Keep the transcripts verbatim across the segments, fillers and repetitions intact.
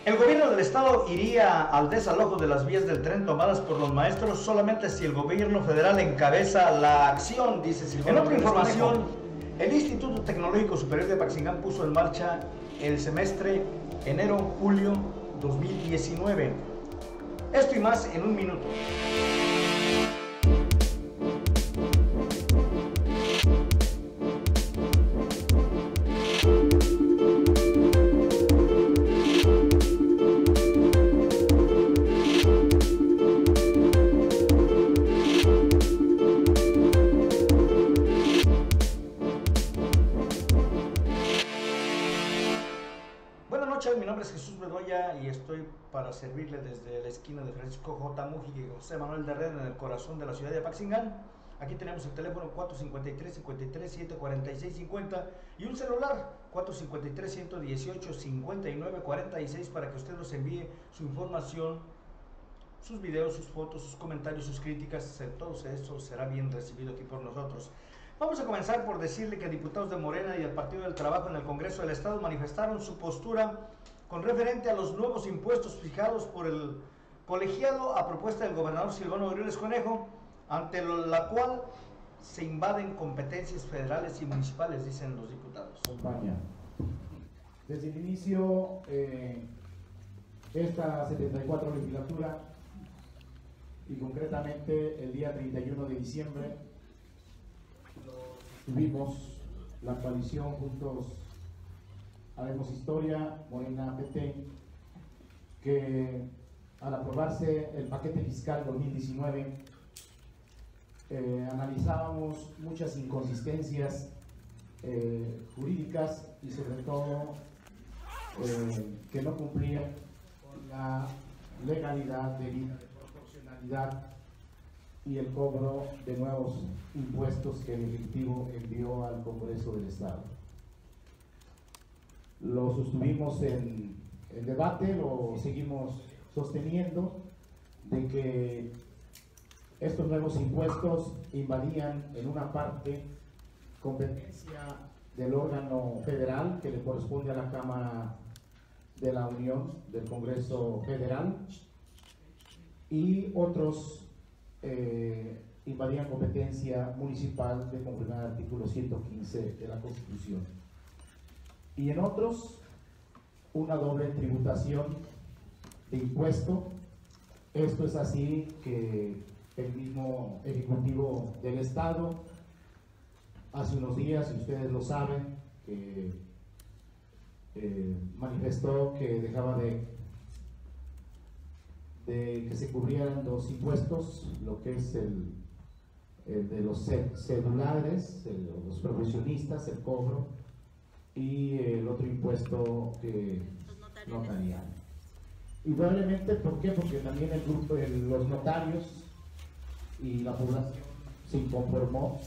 El gobierno del estado iría al desalojo de las vías del tren tomadas por los maestros solamente si el gobierno federal encabeza la acción, dice Silvano. En otra información, el Instituto Tecnológico Superior de Apaxingán puso en marcha el semestre enero-julio dos mil diecinueve. Esto y más en un minuto. Mi nombre es Jesús Bedoya y estoy para servirle desde la esquina de Francisco J. Mujica y José Manuel de Red en el corazón de la ciudad de Apaxingán. Aquí tenemos el teléfono cuatro cinco tres, cinco tres siete, cuatro seis cinco cero y un celular cuatro cinco tres, uno uno ocho, cinco nueve cuatro seis para que usted nos envíe su información, sus videos, sus fotos, sus comentarios, sus críticas. Todo eso será bien recibido aquí por nosotros. Vamos a comenzar por decirle que diputados de Morena y del Partido del Trabajo en el Congreso del Estado manifestaron su postura con referente a los nuevos impuestos fijados por el colegiado a propuesta del gobernador Silvano Aureoles Conejo, ante la cual se invaden competencias federales y municipales, dicen los diputados. España. Desde el inicio, eh, esta setenta y cuatro legislatura, y concretamente el día treinta y uno de diciembre, tuvimos la coalición Juntos Haremos Historia, Morena P T, que al aprobarse el paquete fiscal dos mil diecinueve, eh, analizábamos muchas inconsistencias eh, jurídicas y sobre todo eh, que no cumplían con la legalidad debida de proporcionalidad y el cobro de nuevos impuestos que el Ejecutivo envió al Congreso del Estado. Lo sostuvimos en el debate, lo seguimos sosteniendo, de que estos nuevos impuestos invadían en una parte competencia del órgano federal que le corresponde a la Cámara de la Unión del Congreso Federal, y otros eh, invadían competencia municipal de conformidad al artículo ciento quince de la Constitución, y en otros una doble tributación de impuesto. Esto es así que el mismo Ejecutivo del Estado hace unos días, y ustedes lo saben, que eh, manifestó que dejaba de, de que se cubrieran dos impuestos, lo que es el, el de los cedulares, el, los profesionistas, el cobro, y el otro impuesto que notarial. Y probablemente, ¿por qué? Porque también el grupo, el, los notarios y la población se inconformó.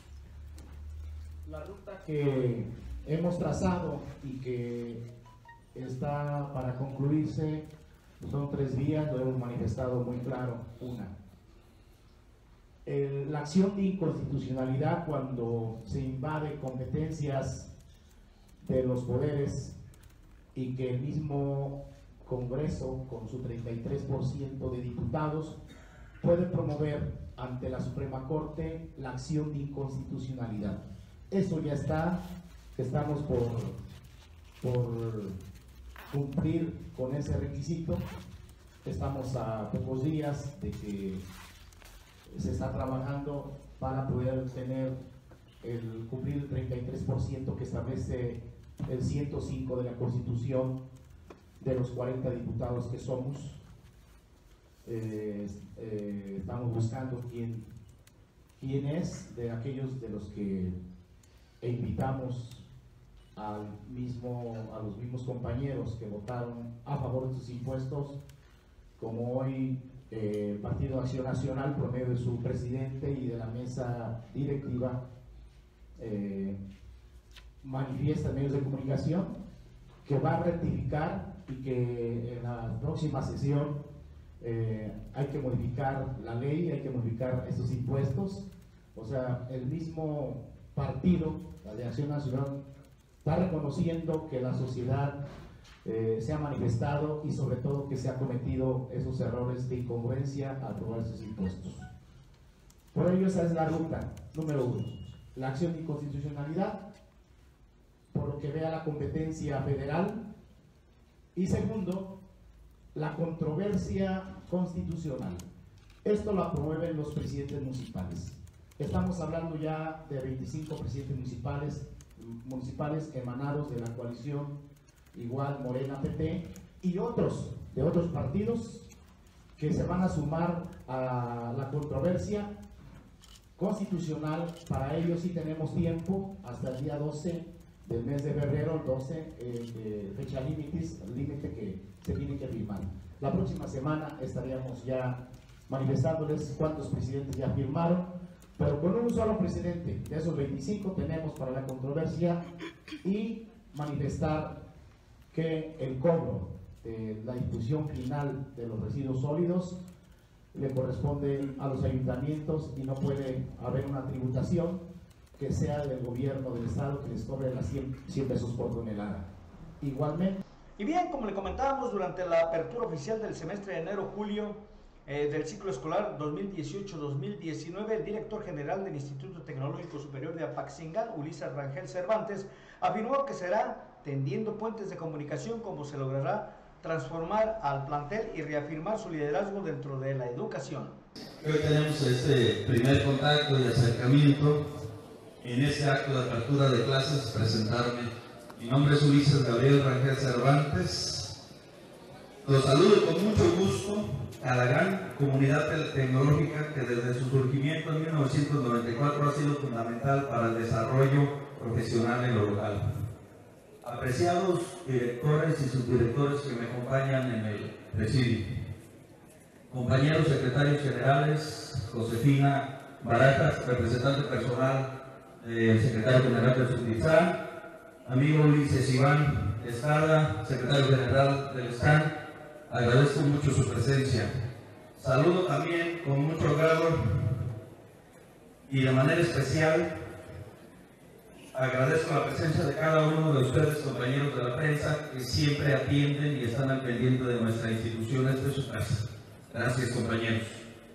La ruta que hemos trazado y que está para concluirse son tres vías, lo hemos manifestado muy claro. Una, el, la acción de inconstitucionalidad cuando se invade competencias de los poderes y que el mismo Congreso, con su treinta y tres por ciento de diputados, puede promover ante la Suprema Corte la acción de inconstitucionalidad. Eso ya está, estamos por, por cumplir con ese requisito. Estamos a pocos días de que se está trabajando para poder tener el cumplir el treinta y tres por ciento que establece el ciento cinco de la Constitución de los cuarenta diputados que somos. Eh, eh, estamos buscando quién, quién es de aquellos de los que e invitamos al mismo, a los mismos compañeros que votaron a favor de sus impuestos, como hoy eh, el Partido Acción Nacional, por medio de su presidente y de la mesa directiva, eh, manifiesta en medios de comunicación que va a rectificar y que en la próxima sesión eh, hay que modificar la ley, hay que modificar estos impuestos. O sea, el mismo partido, la de Acción Nacional, está reconociendo que la sociedad eh, se ha manifestado y sobre todo que se ha cometido esos errores de incongruencia al aprobar esos impuestos. Por ello esa es la ruta número uno, la acción de inconstitucionalidad, por lo que vea la competencia federal, y segundo, la controversia constitucional. Esto lo promueven los presidentes municipales. Estamos hablando ya de veinticinco presidentes municipales, municipales emanados de la coalición igual Morena P T y otros de otros partidos que se van a sumar a la controversia constitucional. Para ello sí tenemos tiempo hasta el día doce del mes de febrero, doce, eh, fecha límite que se tiene que firmar. La próxima semana estaríamos ya manifestándoles cuántos presidentes ya firmaron, pero con un solo presidente de esos veinticinco tenemos para la controversia y manifestar que el cobro de la distribución final de los residuos sólidos le corresponde a los ayuntamientos y no puede haber una tributación que sea del gobierno del estado que les cobre las cien pesos por tonelada. Igualmente. Y bien, como le comentábamos, durante la apertura oficial del semestre de enero-julio eh, del ciclo escolar dos mil dieciocho dos mil diecinueve, el director general del Instituto Tecnológico Superior de Apaxingán, Ulises Rangel Cervantes, afirmó que será tendiendo puentes de comunicación como se logrará transformar al plantel y reafirmar su liderazgo dentro de la educación. Hoy tenemos este primer contacto y acercamiento en este acto de apertura de clases. Presentarme. Mi nombre es Ulises Gabriel Rangel Cervantes. Los saludo con mucho gusto a la gran comunidad tecnológica que desde su surgimiento en mil novecientos noventa y cuatro ha sido fundamental para el desarrollo profesional en lo local. Apreciados directores y subdirectores que me acompañan en el presidio, compañeros secretarios generales, Josefina Barajas, representante personal del secretario general del Subditsán, amigo Ulises Iván Estrada, secretario general del S T A N, agradezco mucho su presencia. Saludo también con mucho agrado y de manera especial agradezco la presencia de cada uno de ustedes, compañeros de la prensa, que siempre atienden y están al pendiente de nuestra institución. Esta es su casa. Gracias, compañeros.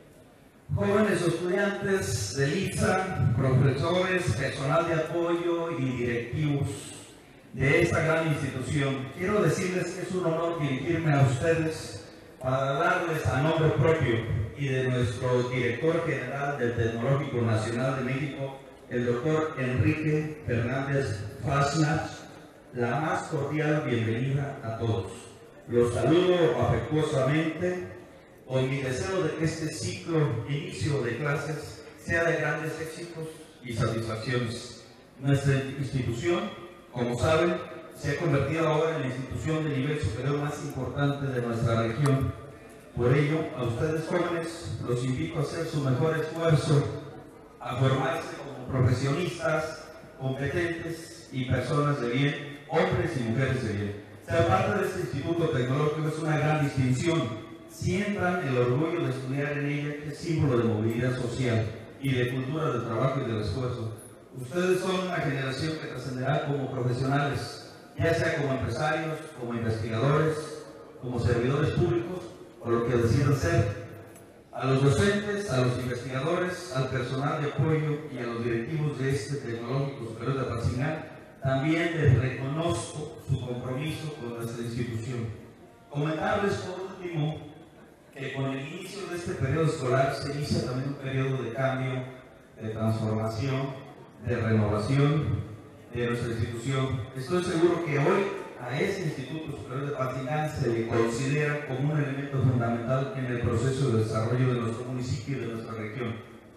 Jóvenes estudiantes del I T S A, profesores, personal de apoyo y directivos de esta gran institución, quiero decirles que es un honor dirigirme a ustedes para darles a nombre propio y de nuestro director general del Tecnológico Nacional de México, el doctor Enrique Fernández Fasnach, la más cordial bienvenida a todos. Los saludo afectuosamente con mi deseo de que este ciclo inicio de clases sea de grandes éxitos y satisfacciones. Nuestra institución, como saben, se ha convertido ahora en la institución de nivel superior más importante de nuestra región. Por ello, a ustedes jóvenes los invito a hacer su mejor esfuerzo, a formarse como profesionistas, competentes y personas de bien, hombres y mujeres de bien. Ser parte de este instituto tecnológico es una gran distinción. Sientan el orgullo de estudiar en ella, que es símbolo de movilidad social y de cultura del trabajo y del esfuerzo. Ustedes son una generación que trascenderá como profesionales, ya sea como empresarios, como investigadores, como servidores públicos o lo que decidan ser. A los docentes, a los investigadores, al personal de apoyo y a los directivos de este Tecnológico Superior de Apaxingán, también les reconozco su compromiso con nuestra institución. Comentarles por último que con el inicio de este periodo escolar se inicia también un periodo de cambio, de transformación, de renovación de nuestra institución. Estoy seguro que hoy a este Instituto Superior de Apaxingán se le considera como un elemento fundamental en el proceso de desarrollo de nuestro municipio y de nuestra región.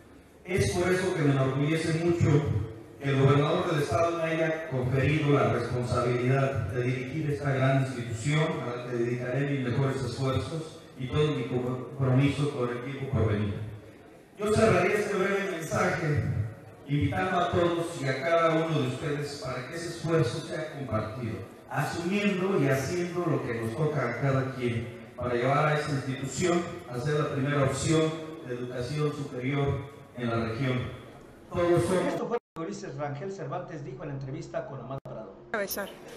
Es por eso que me enorgullece mucho que el gobernador del estado me haya conferido la responsabilidad de dirigir esta gran institución, a la que dedicaré mis mejores esfuerzos y todo mi compromiso con el tiempo por venir. Yo cerraría este breve mensaje invitando a todos y a cada uno de ustedes para que ese esfuerzo sea compartido, asumiendo y haciendo lo que nos toca a cada quien para llevar a esta institución a ser la primera opción de educación superior en la región. Todos somos... Esto fue lo que Ulises Rangel Cervantes dijo en la entrevista con Amado Prado.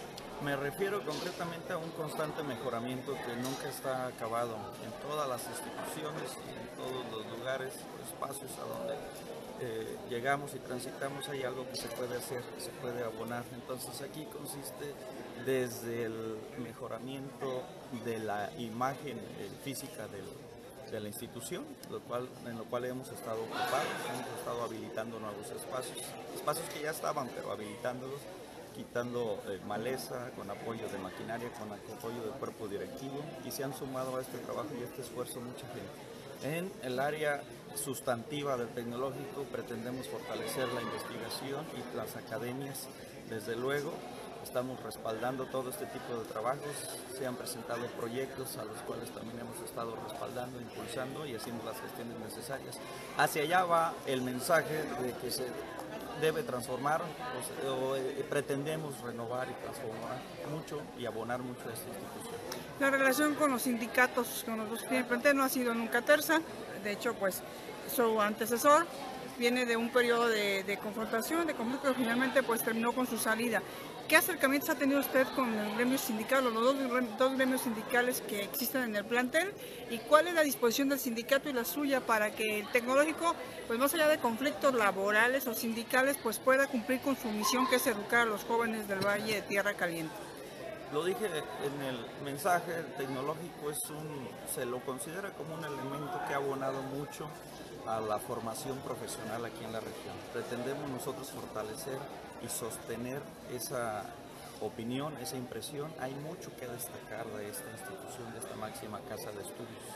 Me refiero concretamente a un constante mejoramiento que nunca está acabado en todas las instituciones, en todos los lugares, espacios a donde eh, llegamos y transitamos. Hay algo que se puede hacer, que se puede abonar. Entonces aquí consiste desde el mejoramiento de la imagen eh, física del, de la institución, lo cual, en lo cual hemos estado ocupados, hemos estado habilitando nuevos espacios, espacios que ya estaban, pero habilitándolos, quitando eh, maleza, con apoyo de maquinaria, con apoyo del cuerpo directivo, y se han sumado a este trabajo y a este esfuerzo mucha gente. En el área sustantiva del tecnológico pretendemos fortalecer la investigación y las academias. Desde luego estamos respaldando todo este tipo de trabajos, se han presentado proyectos a los cuales también hemos estado respaldando, impulsando y haciendo las gestiones necesarias. Hacia allá va el mensaje de que se debe transformar o, o eh, pretendemos renovar y transformar mucho y abonar mucho a esta institución. La relación con los sindicatos, con los que enfrenté, no ha sido nunca tersa. De hecho, pues su antecesor viene de un periodo de, de confrontación, de conflicto, que finalmente pues terminó con su salida. ¿Qué acercamientos ha tenido usted con el gremio sindical, o los dos, dos gremios sindicales que existen en el plantel? ¿Y cuál es la disposición del sindicato y la suya para que el tecnológico, pues más allá de conflictos laborales o sindicales, pues pueda cumplir con su misión, que es educar a los jóvenes del Valle de Tierra Caliente? Lo dije en el mensaje, el tecnológico es un, se lo considera como un elemento que ha abonado mucho a la formación profesional aquí en la región. Pretendemos nosotros fortalecer y sostener esa opinión, esa impresión. Hay mucho que destacar de esta institución, de esta máxima casa de estudios.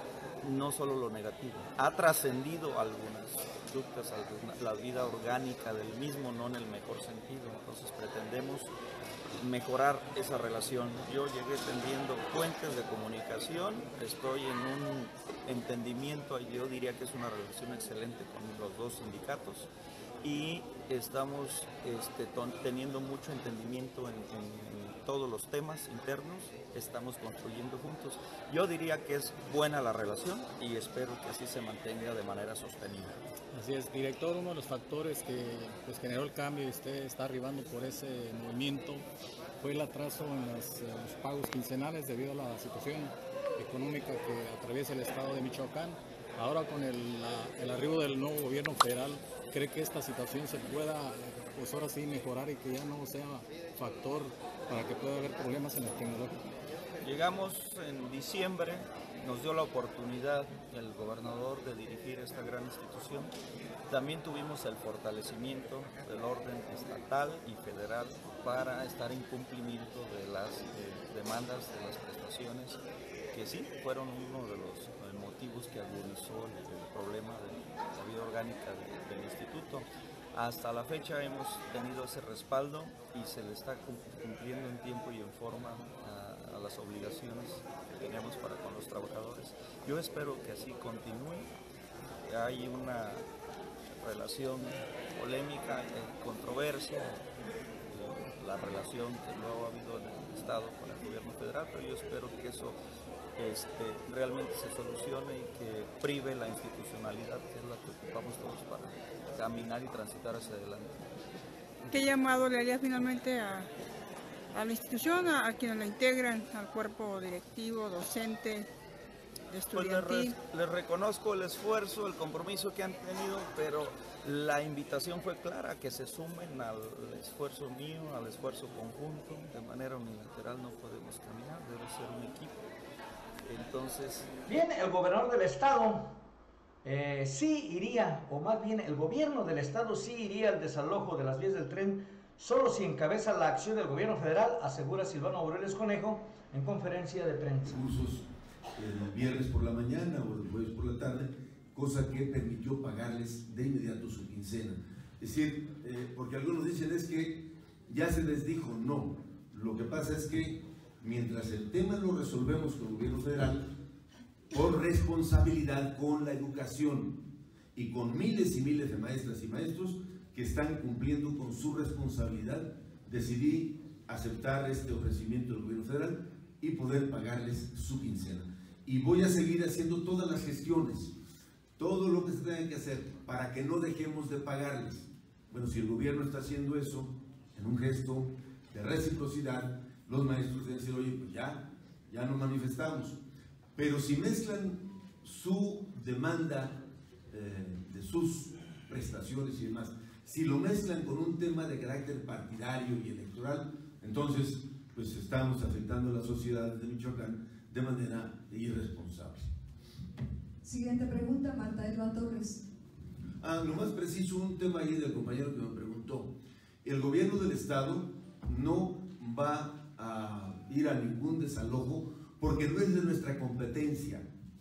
No solo lo negativo, ha trascendido algunas conductas, alguna, la vida orgánica del mismo, no en el mejor sentido. Entonces pretendemos mejorar esa relación. Yo llegué tendiendo puentes de comunicación, estoy en un entendimiento, yo diría que es una relación excelente con los dos sindicatos, y estamos este, teniendo mucho entendimiento en, en, en todos los temas internos, estamos construyendo juntos. Yo diría que es buena la relación y espero que así se mantenga de manera sostenible. Así es, director, uno de los factores que pues, generó el cambio y usted está arribando por ese movimiento fue el atraso en, las, en los pagos quincenales debido a la situación económica que atraviesa el estado de Michoacán. Ahora con el, la, el arribo del nuevo gobierno federal, ¿cree que esta situación se pueda, pues ahora sí, mejorar y que ya no sea factor para que pueda haber problemas en el tecnológico? Llegamos en diciembre, nos dio la oportunidad el gobernador de dirigir esta gran institución. También tuvimos el fortalecimiento del orden estatal y federal para estar en cumplimiento de las eh, demandas de las prestaciones, que sí fueron uno de los eh, motivos que agudizó el, el problema de la vida orgánica de, del instituto. Hasta la fecha hemos tenido ese respaldo y se le está cumpliendo en tiempo y en forma a, a las obligaciones que tenemos para con los trabajadores. Yo espero que así continúe. Hay una relación polémica, controversia, la relación que luego ha habido en el Estado con el gobierno federal, pero yo espero que eso este, realmente se solucione y que prive la institucionalidad, que es la que ocupamos todos para caminar y transitar hacia adelante. ¿Qué llamado le haría finalmente a, a la institución, a, a quienes la integran, al cuerpo directivo, docente, estudiantil? Pues les, re, les reconozco el esfuerzo, el compromiso que han tenido, pero la invitación fue clara, que se sumen al esfuerzo mío, al esfuerzo conjunto. De manera unilateral no podemos caminar, debe ser un equipo. Entonces... Bien, el gobernador del estado eh, sí iría, o más bien el gobierno del estado sí iría al desalojo de las vías del tren, solo si encabeza la acción del gobierno federal, asegura Silvano Aureoles Conejo en conferencia de prensa. Cursos el viernes por la mañana o el jueves por la tarde, cosa que permitió pagarles de inmediato su quincena. Es decir, eh, porque algunos dicen es que ya se les dijo, no. Lo que pasa es que mientras el tema lo resolvemos con el gobierno federal, por responsabilidad con la educación y con miles y miles de maestras y maestros que están cumpliendo con su responsabilidad, decidí aceptar este ofrecimiento del gobierno federal y poder pagarles su quincena. Y voy a seguir haciendo todas las gestiones, todo lo que se tenga que hacer para que no dejemos de pagarles. Bueno, si el gobierno está haciendo eso en un gesto de reciprocidad, los maestros deben decir, oye, pues ya, ya nos manifestamos. Pero si mezclan su demanda eh, de sus prestaciones y demás, si lo mezclan con un tema de carácter partidario y electoral, entonces pues estamos afectando a la sociedad de Michoacán de manera irresponsable. Siguiente pregunta, Marta Elba Torres. Ah, lo más preciso, un tema ahí del compañero que me preguntó. El gobierno del estado no va a ir a ningún desalojo porque no es de nuestra competencia.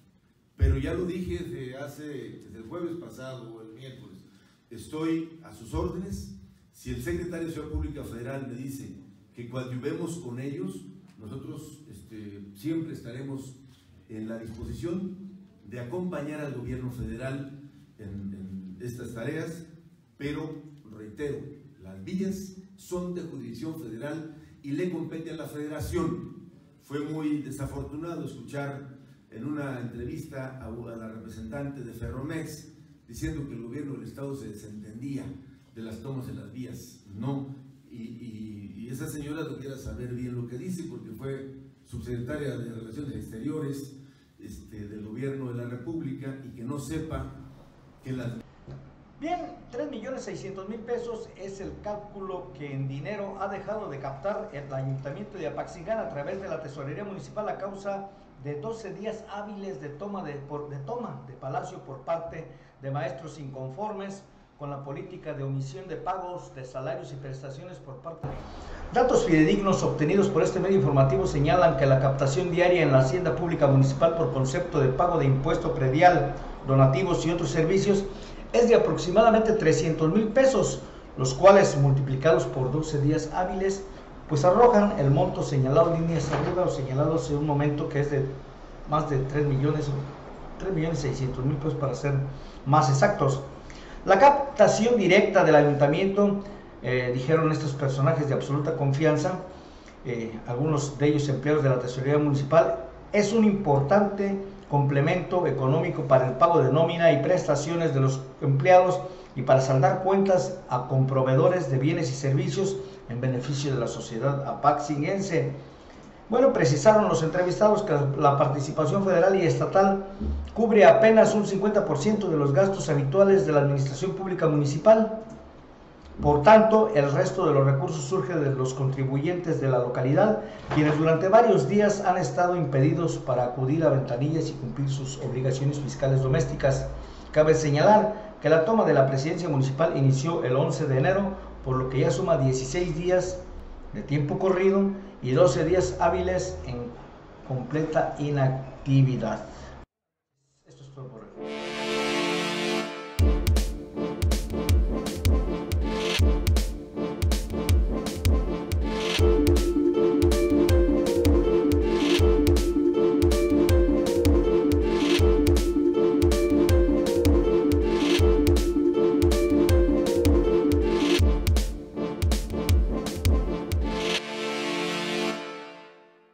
Pero ya lo dije desde hace, desde el jueves pasado o el miércoles, estoy a sus órdenes. Si el secretario de Seguridad Pública Federal me dice que coadyuvemos con ellos, nosotros este, siempre estaremos en la disposición de acompañar al gobierno federal en, en estas tareas, pero reitero, las vías son de jurisdicción federal y le compete a la federación. Fue muy desafortunado escuchar en una entrevista a, a la representante de Ferromex diciendo que el gobierno del estado se desentendía de las tomas de las vías. No, y, y, y esa señora debiera saber bien lo que dice porque fue subsecretaria de Relaciones Exteriores este, del gobierno de la República y que no sepa que las... Bien, tres millones seiscientos mil pesos es el cálculo que en dinero ha dejado de captar el Ayuntamiento de Apaxingán a través de la Tesorería Municipal a causa de doce días hábiles de toma de, por, de toma de Palacio por parte de maestros inconformes con la política de omisión de pagos de salarios y prestaciones por parte de... Datos fidedignos obtenidos por este medio informativo señalan que la captación diaria en la Hacienda Pública Municipal por concepto de pago de impuesto predial, donativos y otros servicios es de aproximadamente trescientos mil pesos, los cuales multiplicados por doce días hábiles, pues arrojan el monto señalado en líneas arriba o señalado hace un momento que es de más de tres millones, tres millones seiscientos mil pesos para ser más exactos. La captación directa del ayuntamiento, eh, dijeron estos personajes de absoluta confianza, eh, algunos de ellos empleados de la Tesorería Municipal, es un importante complemento económico para el pago de nómina y prestaciones de los empleados y para saldar cuentas a comproveedores de bienes y servicios en beneficio de la sociedad apaxinguense. Bueno, precisaron los entrevistados que la participación federal y estatal cubre apenas un cincuenta por ciento de los gastos habituales de la administración pública municipal. Por tanto, el resto de los recursos surge de los contribuyentes de la localidad, quienes durante varios días han estado impedidos para acudir a ventanillas y cumplir sus obligaciones fiscales domésticas. Cabe señalar que la toma de la presidencia municipal inició el once de enero, por lo que ya suma dieciséis días de tiempo corrido y doce días hábiles en completa inactividad.